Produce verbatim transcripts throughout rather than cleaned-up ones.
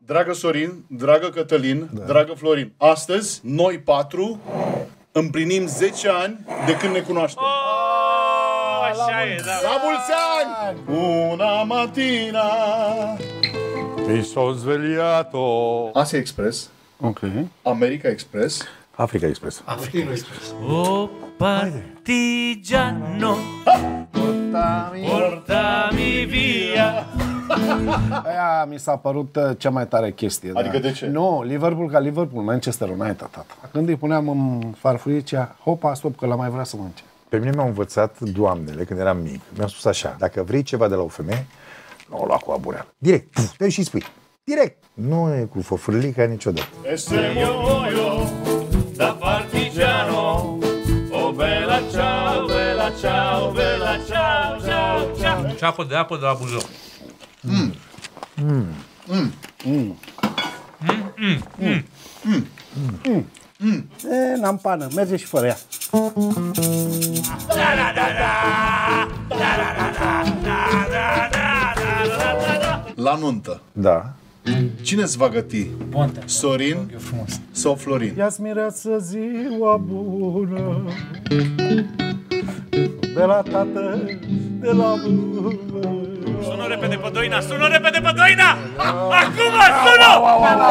Dragă Sorin, dragă Cătălin, da. dragă Florin, astăzi, noi patru împlinim zece ani de când ne cunoaștem. Oh, așa e, da. La mulți ani! Una mattina mi sono svegliato. Asia Express, Ok. America Express, Africa Express. Africa Express. O partigiano, portami via. Aia mi s-a părut uh, cea mai tare chestie. Adică da. de ce? Nu, Liverpool ca Liverpool, Manchester United, tata. Când îi puneam în farfurie, zicea, hopa, stop, că l-am mai vrea să mănânce. Pe mine mi-au învățat doamnele când eram mic. Mi-au spus așa, dacă vrei ceva de la o femeie, nu o lua cu abureală. Direct, puf, dă și spui. Direct. Nu e cu fofurlica niciodată. Este io Da partigiano, oh bella ciao, bella ciao, bella ciao, ciao, ciao. Ceapă de apă de la Buzău. Mm. Mm. Mm. Mm. Mm, mm, mm. Mm. Mm. E, n-am pană, merge și fără ea. La nuntă. Da. Cine-ți va găti? Ponte. Sorin sau Florin? Ia-ți mireasă ziua bună de la tată, de la bună. Sună repede pe Doina, sună repede pe Doina! Acum, sună!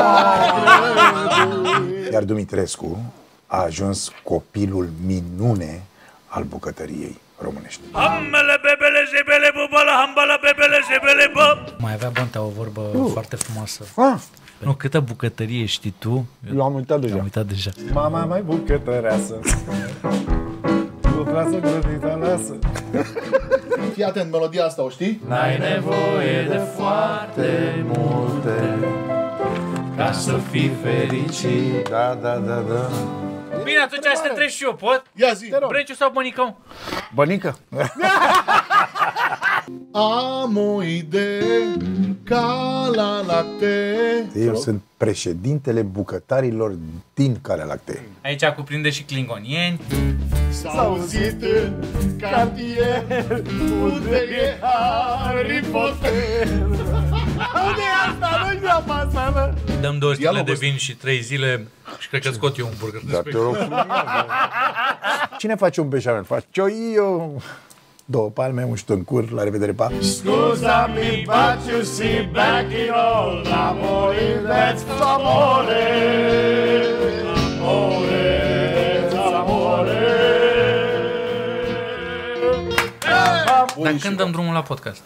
Iar Dumitrescu a ajuns copilul minune al bucătăriei românești. Ambele bebele jebele bubala, hambala bebele jebele bă. Mai avea Bontea o vorbă uh. foarte frumoasă. Ah, Nu, câtă bucătărie știi tu? eu am uitat deja. Am uitat deja. Mama mai bucătăreasă, lucrează grădita lasă. Fii atent, melodia asta, o știi? N-ai nevoie de foarte multe ca să fii fericit. Da, da, da, da. Bine, atunci să te treci și eu, pot? Ia zi! Brenciu sau Bănicău? Bănică. Am o idee ca la lacte. Eu sunt președintele bucătarilor din Calea Lactee. Aici cuprinde și klingonieni. S-a auzit în cartier unde e Harry Potter. Unde e asta? Nu-i la pasă, Dăm două sticle Dialogul de vin și trei zile și cred că scot eu un burger. Dar te rog frumos, da. Cine face un beșamel? Fac-o eu. Două palme, un ștâncur, la revedere, pa! Scusami, but you see back in all amore, that's amore. Amore, that's amore. Dar când dăm drumul la podcast?